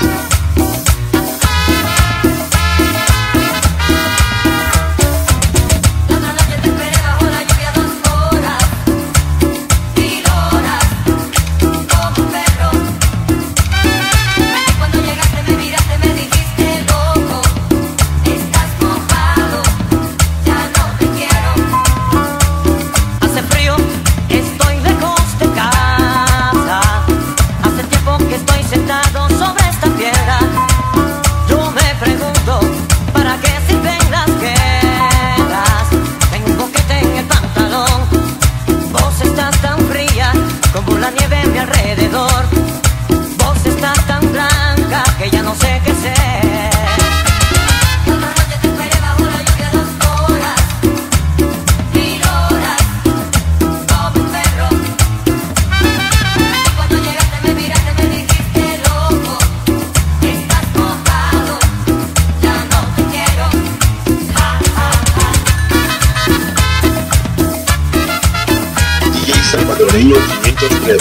Salvadoreño 503.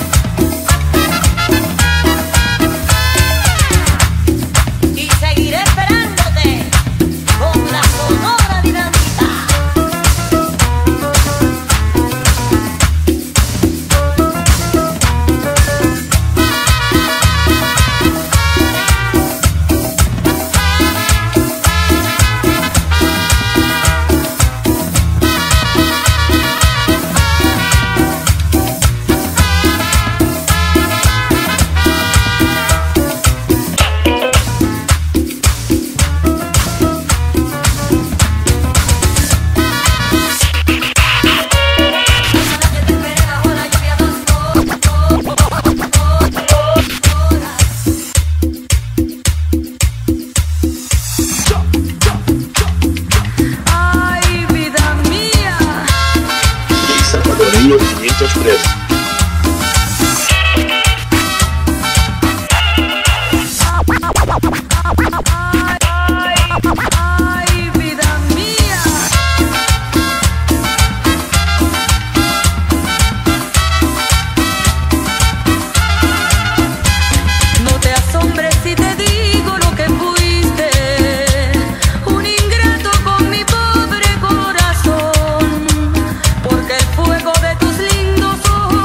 Y seguiré esperándote con la sonora dinamita. Salvadoreño 503. Ay, vida mía. No te asombres si te digo lo que fuiste, un ingrato con mi pobre corazón, porque el fuego de tus lindos ojos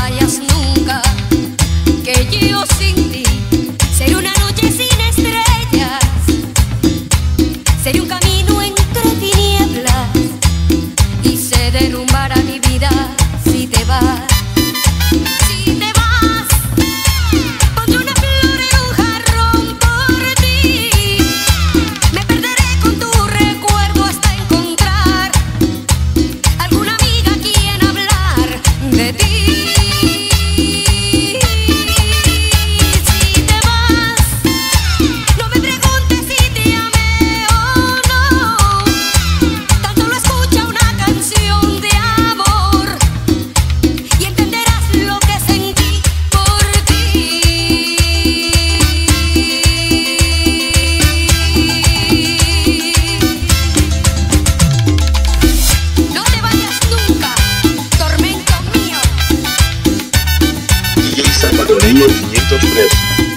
vayas nunca, que yo sin ti seré una noche sin estrellas, seré un camino entre tinieblas y se derrumbará mi vida si te vas. Si te vas, pondré una flor en un jarrón por ti, me perderé con tu recuerdo hasta encontrar alguna amiga a quien hablar de ti. Si te vas, no me preguntes si te amé o no, tan solo escucha una canción de amor y entenderás lo que sentí por ti. No te vayas nunca, tormento mío. DJ Salvadoreño 503.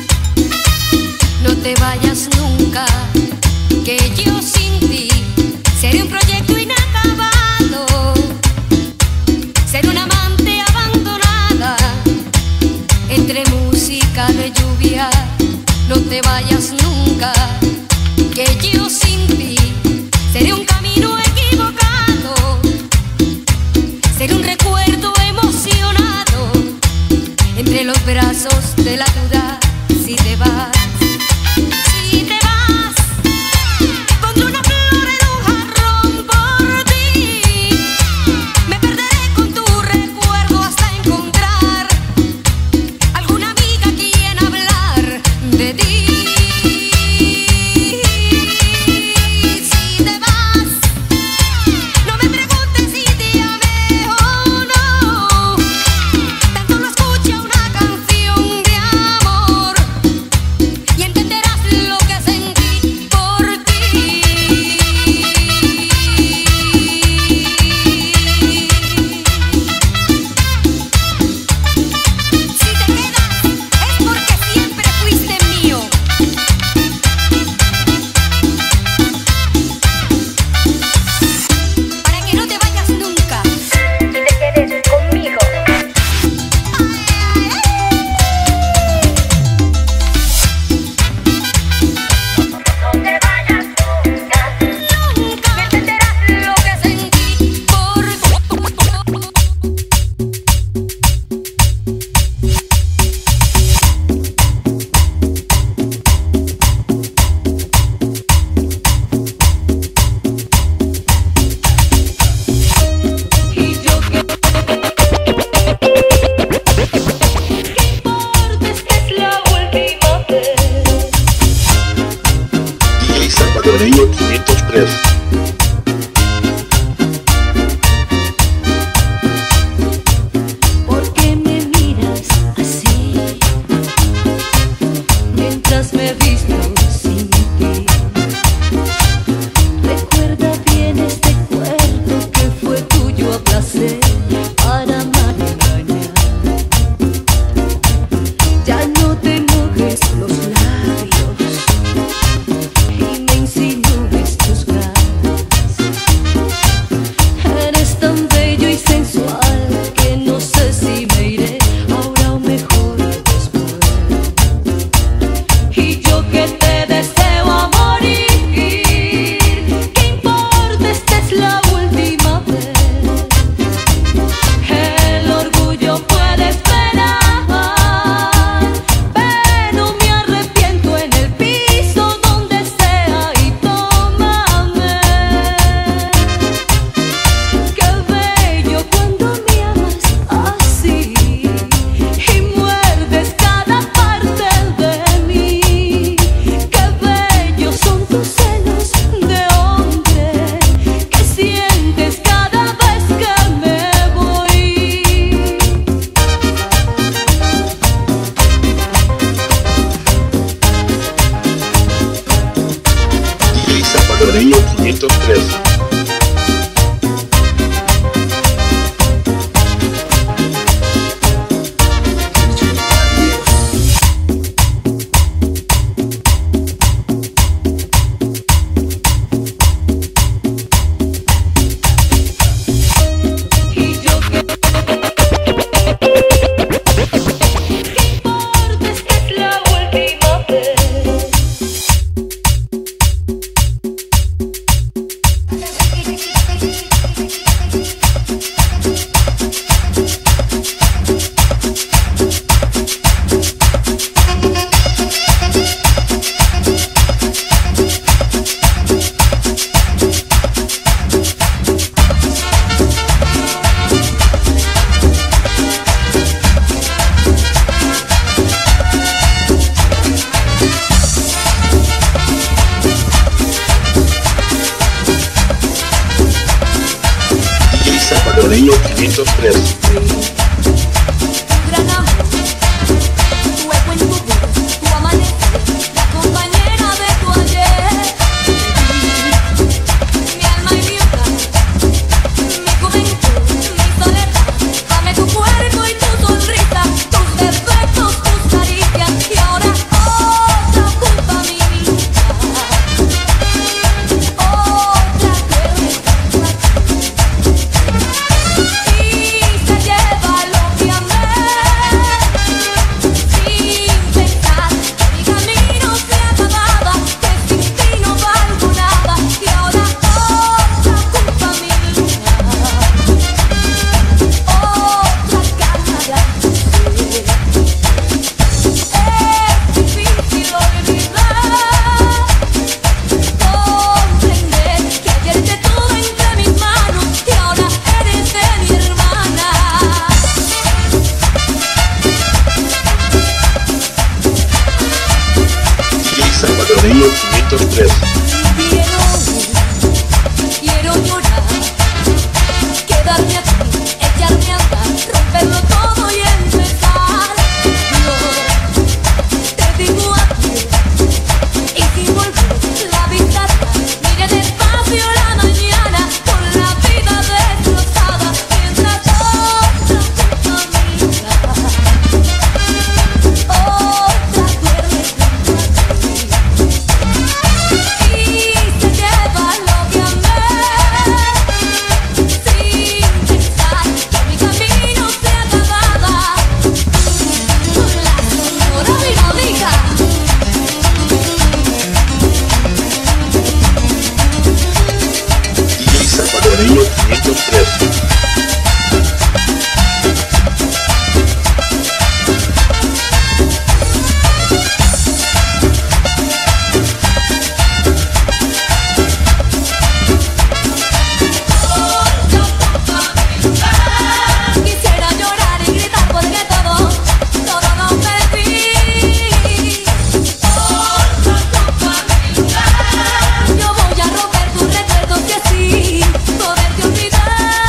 No te vayas nunca, que yo sin ti seré un proyecto inacabado, seré una amante abandonada entre música de lluvia. No te vayas nunca, que yo sin ti seré un camino equivocado, seré un recuerdo emocionado entre los brazos de la duda. Si te vas, si te vas, pondré una flor en un jarrón por ti, me perderé con tu recuerdo hasta encontrar alguna amiga a quien hablar de ti. Si te vas, no me preguntes si te amé o no, tan solo escucha una canción de amor 503. Quiero llorar, quedarme aquí, echarme a andar, romperlo todo y empezar. Yo te digo adiós y sin volver la vista atrás. Mire despacio la mañana con la vida destrozada, mientras otra tu amiga, otra duerme junto a ti y se lleva lo que amé, sin pensar que mi camino se acababa. Con la sonora melódica DJ Salvadoreño 503. quisiera llorar y gritar porque todo lo perdí. Yo voy a romper tus recuerdos y así poderte olvidar.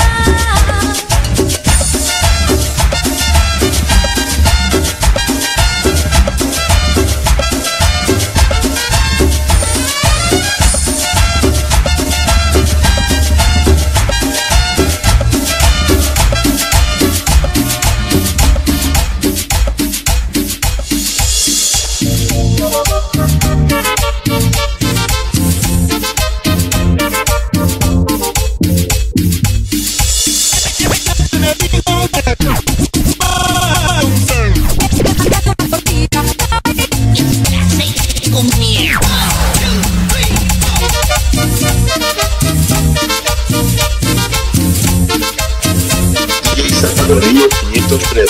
DJ Salvadoreño 503.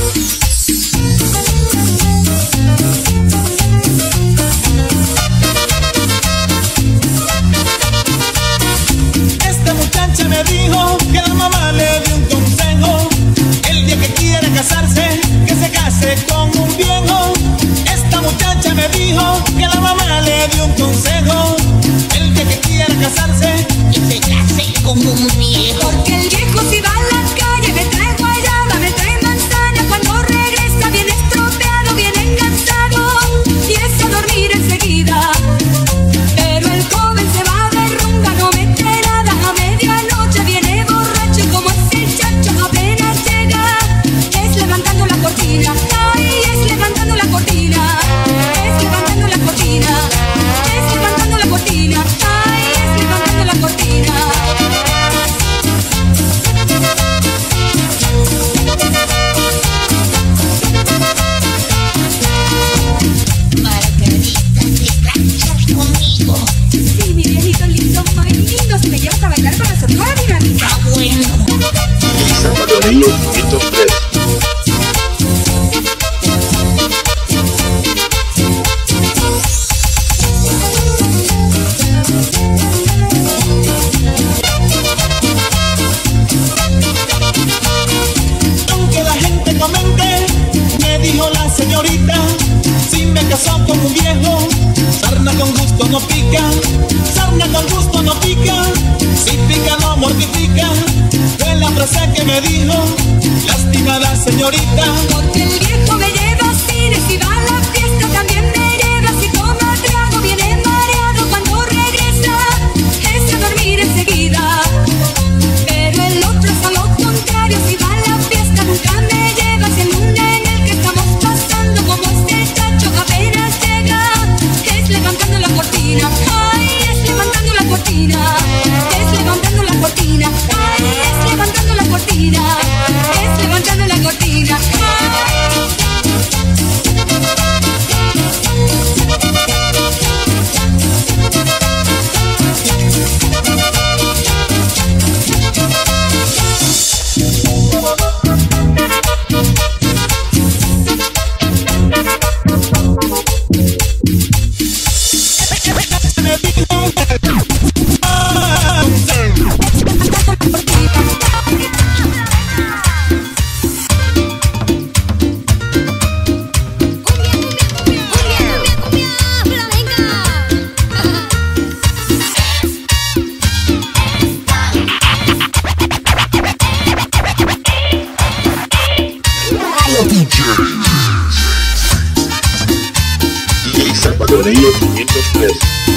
Esta muchacha me dijo que la mamá le dio un consejo. El día que quiera casarse, que se case con un viejo. Esta muchacha me dijo que la mamá le dio un consejo. El día que quiera casarse, Y se case con un viejo. Porque el viejo si va a la calle me trae guayaba, me trae manzana. Cuando regresa viene estropeado, viene cansado y es a dormir enseguida. Pero el joven se va de rumba, no mete nada. A medianoche viene borracho y como es el chacho apenas llega, es levantando la cortina. Ay, es levantando la cortina. Es levantando la cortina. Es levantando la cortina. Ay, es levantando la cortina. Margarita, te traes conmigo. Sí, mi viejito lindo, muy lindo. Si me llevas a bailar con la sonora dinámica. Ah, bueno. DJ Salvadoreño 503. aunque la gente comente, me dijo la señorita, si me casó con un viejo, sarna con gusto no pica, sarna con gusto no pica, si pica no mortifica. Fue la frase que me dijo, lastimada señorita. Porque el viejo me lleva a cine, si va a la fiesta también me lleva. Si toma trago viene mareado, cuando regresa es a dormir enseguida. Pero el otro es a lo contrario, si va a la fiesta nunca me lleva. Si el mundo en el que estamos pasando, como este chacho apenas llega, es levantando la cortina. Ay, es levantando la cortina. Es levantando la cortina. Ay, es levantando la cortina. Es levantando la cortina. Ay. DJ Salvadoreño 503.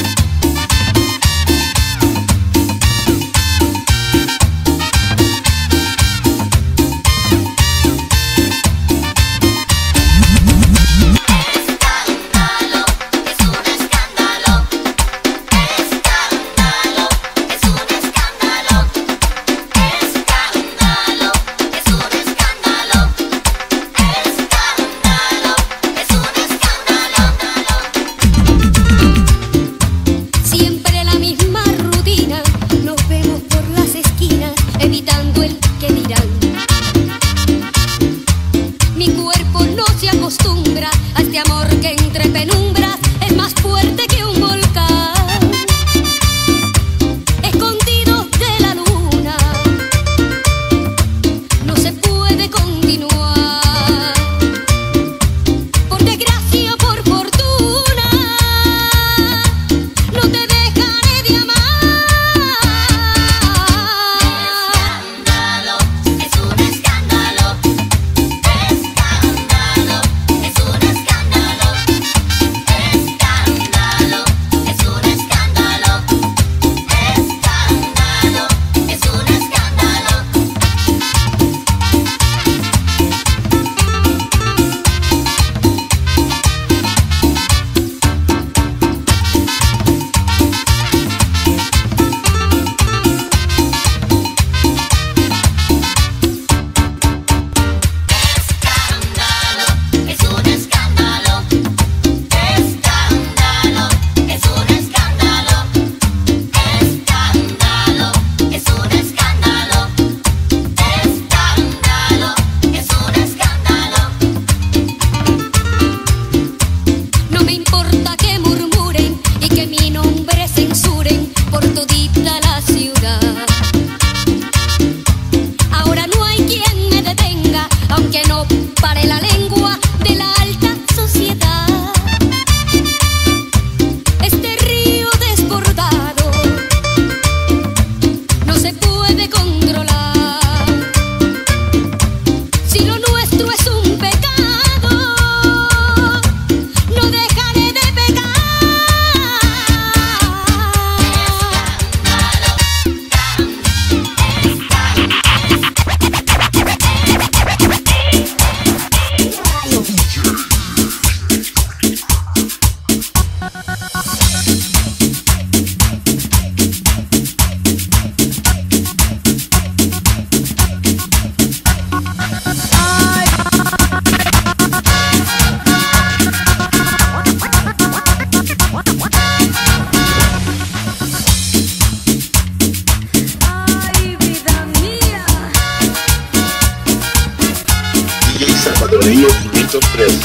Salvadoreño 503.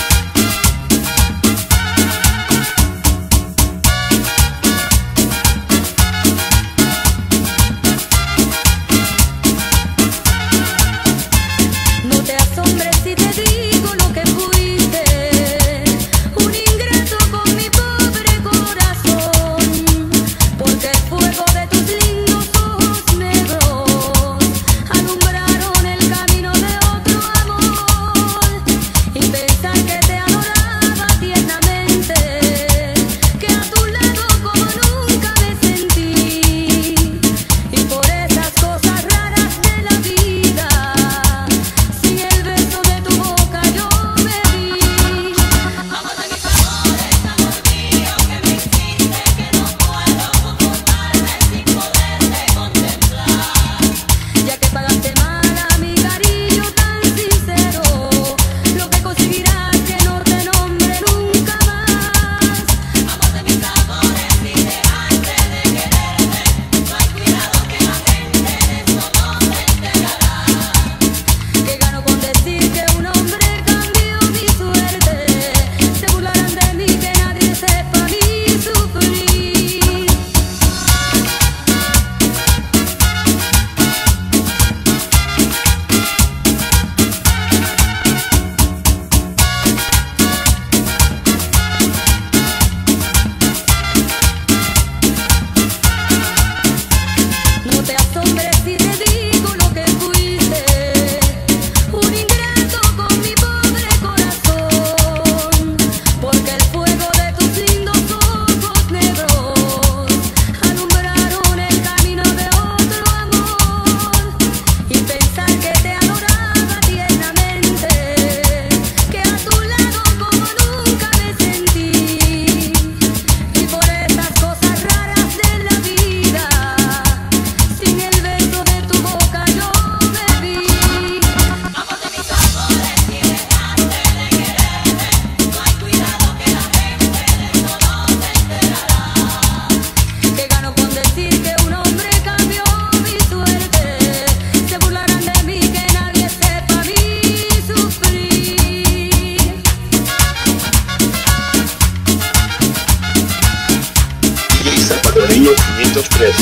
No te asombres si te digo lo que fuiste, un ingreso con mi pobre corazón, porque el fuego de tus lindos ojos negros alumbraron el camino de otro amor, y pensar que te 503.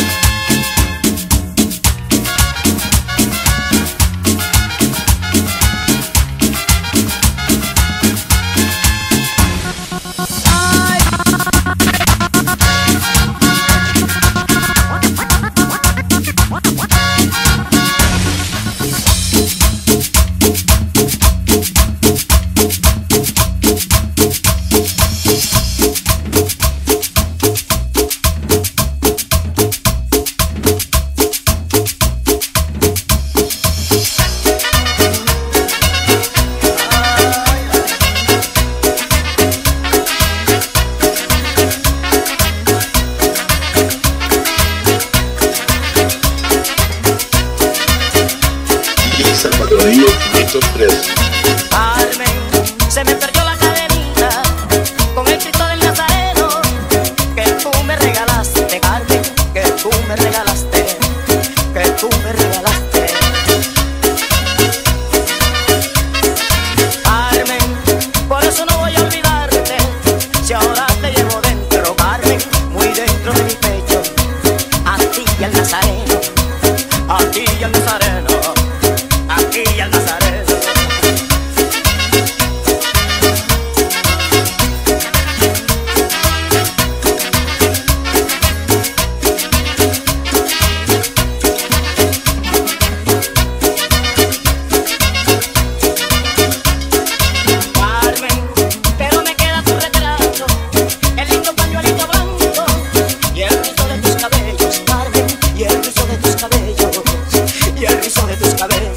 Salvadoreño 503. Carmen, se me perdió la cadenita con el Cristo del Nazareno que tú me regalaste, Carmen, que tú me regalaste, que tú me regalaste. Carmen, por eso no voy a olvidarte, si ahora te llevo dentro, Carmen, muy dentro de mi pecho, a ti y al Nazareno, a ti y al Nazareno. Aquí al Nazareno. Carmen, pero me queda tu retrato, el lindo pañuelito blanco y el rizo de tus cabellos, Carmen, y el rizo de tus cabellos, y el rizo de tus cabellos.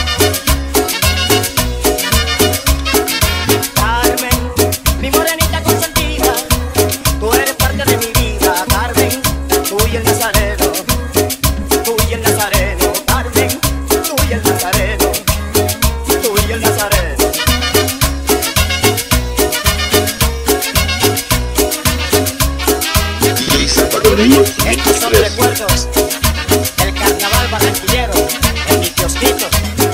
Estos son recuerdos del carnaval barranquillero en mi kiosquito.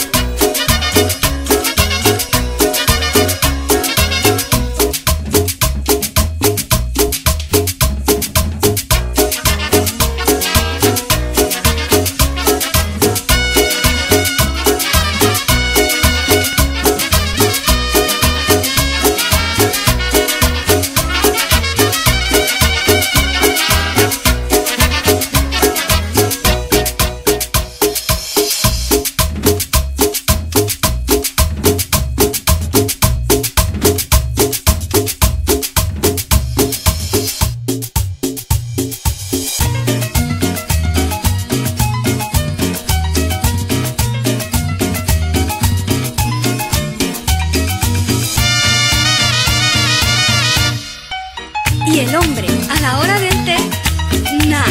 Y el hombre, a la hora del té, nada.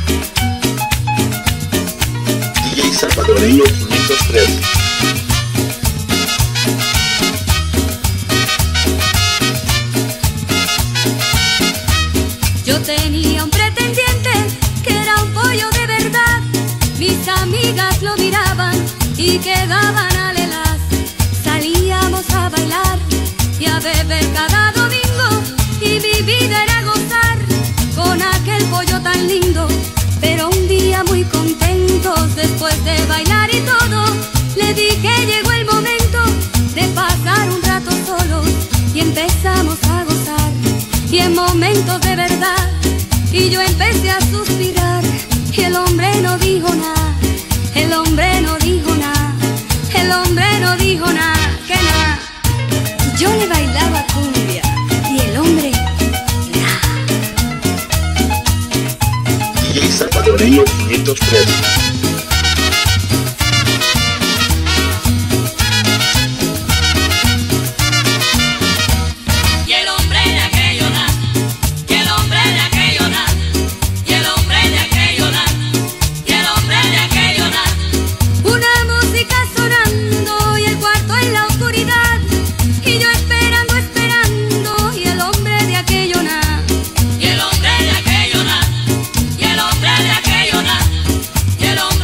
DJ Salvadoreño 503. Yo tenía un pretendiente que era un pollo de verdad. Mis amigas lo miraban y quedaban alelas. Salíamos a bailar y a beber cada domingo. Y mi vida era gozar con aquel pollo tan lindo. Pero un día muy contentos, después de bailar y todo, le dije llegó el momento de pasar un rato solos. Y empezamos a gozar, y en momentos de verdad. Y yo empecé a suspirar, y el hombre no dijo nada. El hombre no dijo nada. El hombre no dijo nada, que nada. Yo le bailaba cumbia y el hombre nada. DJ Salvadoreño 503. Y el hombre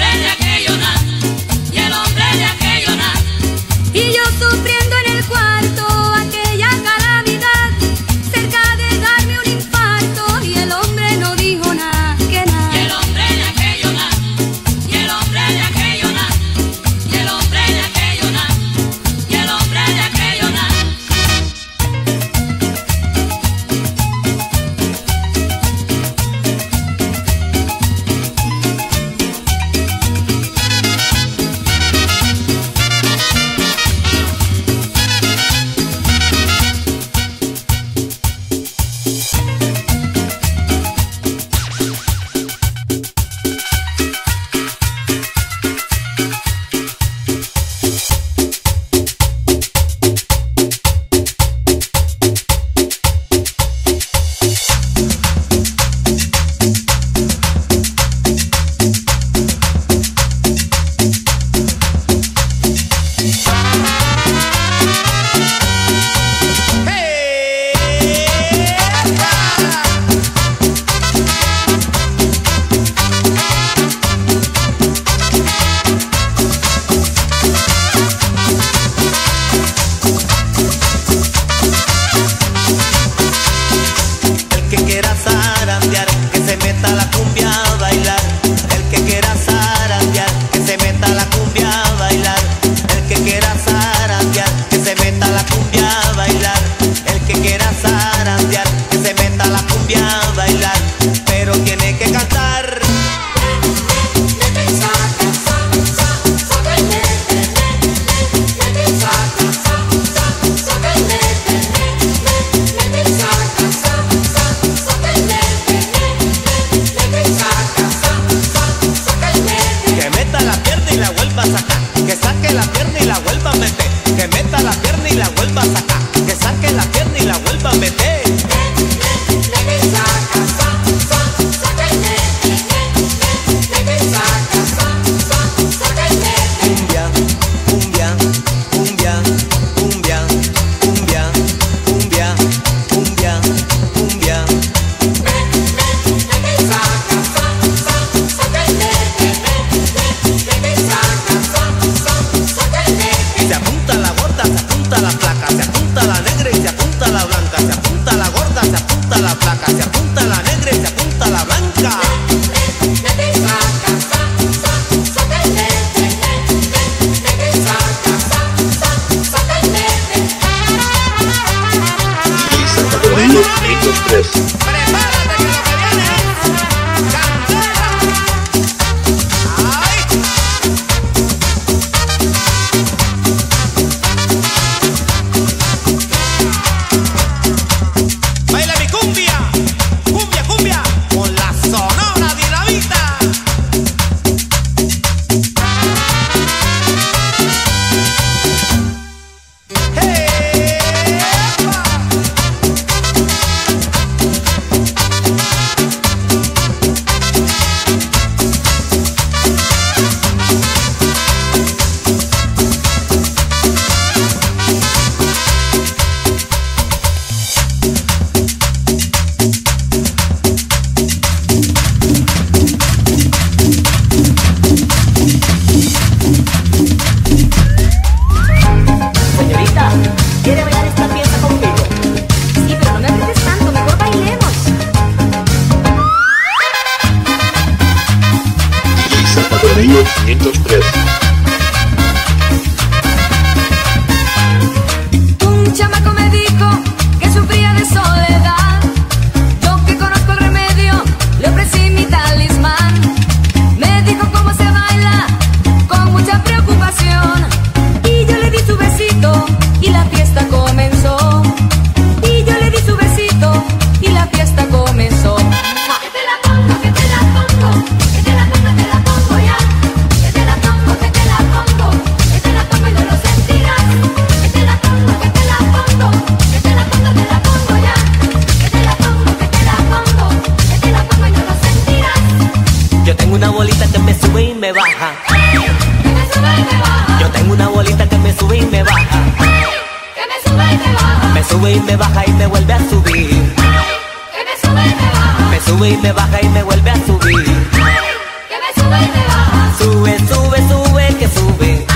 sube y me baja y me vuelve a subir. Que me sube y me baja. Me sube y me baja y me vuelve a subir. Que me sube y me baja. Sube, sube, sube, que sube.